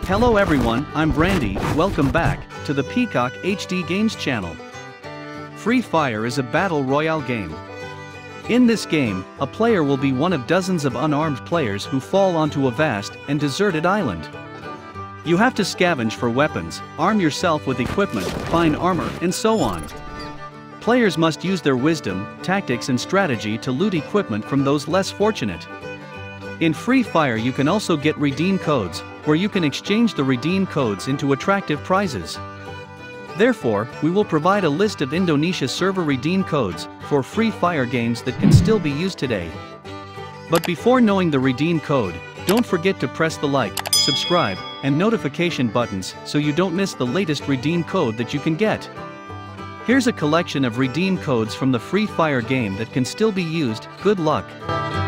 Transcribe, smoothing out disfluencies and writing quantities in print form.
Hello everyone, I'm Brandy, welcome back to the Peacock HD Games channel. Free Fire is a battle royale game. In this game, a player will be one of dozens of unarmed players who fall onto a vast and deserted island. You have to scavenge for weapons, arm yourself with equipment, find armor, and so on. Players must use their wisdom, tactics and strategy to loot equipment from those less fortunate. In Free Fire you can also get redeem codes, where you can exchange the redeem codes into attractive prizes. Therefore, we will provide a list of Indonesia server redeem codes for Free Fire games that can still be used today. But before knowing the redeem code, don't forget to press the like, subscribe, and notification buttons so you don't miss the latest redeem code that you can get. Here's a collection of redeem codes from the Free Fire game that can still be used. Good luck!